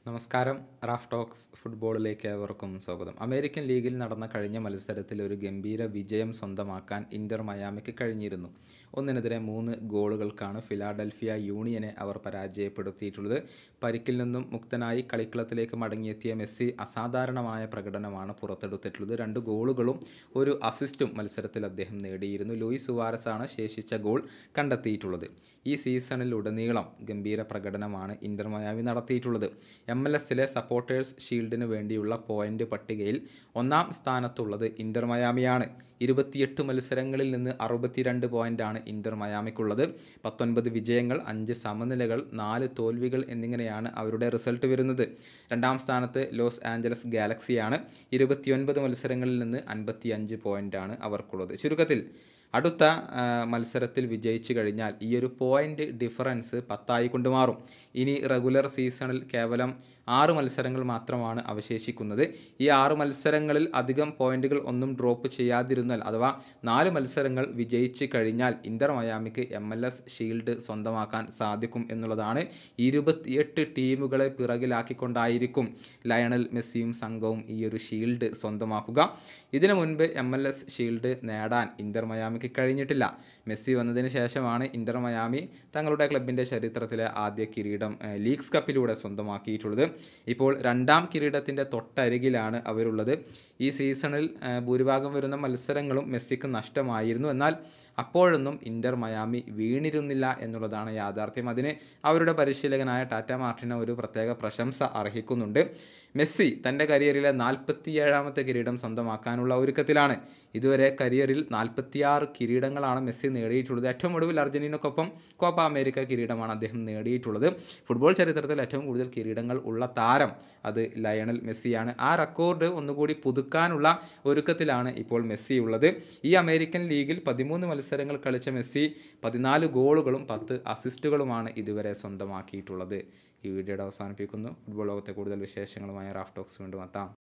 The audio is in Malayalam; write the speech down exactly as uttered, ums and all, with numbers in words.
നമസ്കാരം. റാഫ് ടോക്സ് ഫുട്ബോളിലേക്ക് ഏവർക്കും സ്വാഗതം. അമേരിക്കൻ ലീഗിൽ നടന്ന കഴിഞ്ഞ മത്സരത്തിൽ ഒരു ഗംഭീര വിജയം സ്വന്തമാക്കാൻ ഇന്റർ മയാമിക്ക് കഴിഞ്ഞിരുന്നു. ഒന്നിനെതിരെ മൂന്ന് ഗോളുകൾക്കാണ് ഫിലാഡൽഫിയ യൂണിയനെ അവർ പരാജയപ്പെടുത്തിയിട്ടുള്ളത്. പരിക്കിൽ നിന്നും മുക്തനായി കളിക്കളത്തിലേക്ക് മടങ്ങിയെത്തിയ മെസ്സി അസാധാരണമായ പ്രകടനമാണ് പുറത്തെടുത്തിട്ടുള്ളത്. രണ്ട് ഗോളുകളും ഒരു അസിസ്റ്റും മത്സരത്തിൽ അദ്ദേഹം നേടിയിരുന്നു. ലൂയിസ് സുവാരസാണ് ശേഷിച്ച ഗോൾ കണ്ടെത്തിയിട്ടുള്ളത്. ഈ സീസണിലുടനീളം ഗംഭീര പ്രകടനമാണ് ഇന്റർ മയാമി നടത്തിയിട്ടുള്ളത്. എം എൽ എസിലെ സപ്പോർട്ടേഴ്സ് ഷീൽഡിന് വേണ്ടിയുള്ള പോയിന്റ് പട്ടികയിൽ ഒന്നാം സ്ഥാനത്തുള്ളത് ഇന്റർ മയാമിയാണ്. ഇരുപത്തിയെട്ട് മത്സരങ്ങളിൽ നിന്ന് അറുപത്തിരണ്ട് പോയിൻ്റാണ് ഇന്റർ മയാമിക്കുള്ളത്. പത്തൊൻപത് വിജയങ്ങൾ, അഞ്ച് സമനിലകൾ, നാല് തോൽവികൾ എന്നിങ്ങനെയാണ് അവരുടെ റിസൾട്ട് വരുന്നത്. രണ്ടാം സ്ഥാനത്ത് ലോസ് ആഞ്ചലസ് ഗാലക്സിയാണ്. ഇരുപത്തിയൊൻപത് മത്സരങ്ങളിൽ നിന്ന് അൻപത്തി അഞ്ച് പോയിൻ്റാണ് അവർക്കുള്ളത്. ചുരുക്കത്തിൽ അടുത്ത മത്സരത്തിൽ വിജയിച്ചു കഴിഞ്ഞാൽ ഈ ഒരു പോയിൻ്റ് ഡിഫറൻസ് പത്തായി കൊണ്ട് മാറും. ഇനി റെഗുലർ സീസണിൽ കേവലം ആറ് മത്സരങ്ങൾ മാത്രമാണ് അവശേഷിക്കുന്നത്. ഈ ആറ് മത്സരങ്ങളിൽ അധികം പോയിന്റുകൾ ഒന്നും ഡ്രോപ്പ് ചെയ്യാതിരുന്നാൽ അഥവാ നാല് മത്സരങ്ങൾ വിജയിച്ചു കഴിഞ്ഞാൽ ഇന്റർ മയാമിക്ക് എം എൽ എസ് ഷീൽഡ് സ്വന്തമാക്കാൻ സാധിക്കും എന്നുള്ളതാണ്. ഇരുപത്തിയെട്ട് ടീമുകളെ പിറകിലാക്കിക്കൊണ്ടായിരിക്കും ലയണൽ മെസ്സിയും സംഘവും ഈ ഒരു ഷീൽഡ് സ്വന്തമാക്കുക. ഇതിനു മുൻപ് എം എൽ എസ് ഷീൽഡ് നേടാൻ ഇന്റർ മയാമിക്ക് കഴിഞ്ഞിട്ടില്ല. മെസ്സി വന്നതിന് ശേഷമാണ് ഇന്റർ മയാമി തങ്ങളുടെ ക്ലബിൻ്റെ ചരിത്രത്തിലെ ആദ്യ കിരീടം ലീഗ്സ് കപ്പിലൂടെ സ്വന്തമാക്കിയിട്ടുള്ളത്. ഇപ്പോൾ രണ്ടാം കിരീടത്തിൻ്റെ തൊട്ടരികിലാണ് അവരുള്ളത്. ഈ സീസണിൽ ഭൂരിഭാഗം വരുന്ന മത്സരങ്ങളും മെസ്സിക്ക് നഷ്ടമായിരുന്നു. എന്നാൽ അപ്പോഴൊന്നും ഇന്റർ മയാമി വീണിരുന്നില്ല എന്നുള്ളതാണ് യാഥാർത്ഥ്യം. അതിന് അവരുടെ പരിശീലകനായ ടാറ്റ മാർട്ടിനോ ഒരു പ്രത്യേക പ്രശംസ അർഹിക്കുന്നുണ്ട്. മെസ്സി തൻ്റെ കരിയറിലെ നാൽപ്പത്തിയേഴാമത്തെ കിരീടം സ്വന്തമാക്കാനുള്ള ഒരുക്കത്തിലാണ്. ഇതുവരെ കരിയറിൽ നാൽപ്പത്തിയാറ് കിരീടങ്ങളാണ് മെസ്സി നേടിയിട്ടുള്ളത്. ഏറ്റവും ഒടുവിൽ അർജന്റീനക്കൊപ്പം കോപ്പ അമേരിക്ക കിരീടമാണ് അദ്ദേഹം നേടിയിട്ടുള്ളത്. ഫുട്ബോൾ ചരിത്രത്തിൽ ഏറ്റവും കൂടുതൽ കിരീടങ്ങൾ ഉള്ള താരം അത് ലയണൽ മെസ്സിയാണ്. ആ റെക്കോർഡ് ഒന്നുകൂടി പുതുക്കാനുള്ള ഒരുക്കത്തിലാണ് ഇപ്പോൾ മെസ്സി ഉള്ളത്. ഈ അമേരിക്കൻ ലീഗിൽ പതിമൂന്ന് മത്സരങ്ങൾ കളിച്ച മെസ്സി പതിനാല് ഗോളുകളും പത്ത് അസിസ്റ്റുകളുമാണ് ഇതുവരെ സ്വന്തമാക്കിയിട്ടുള്ളത്. ഈ വീഡിയോയുടെ അവസാനിപ്പിക്കുന്നു. ഫുട്ബോൾ ലോകത്തെ കൂടുതൽ വിശേഷങ്ങളുമായി റാഫ് ടോക്സ് വീണ്ടും എത്താം.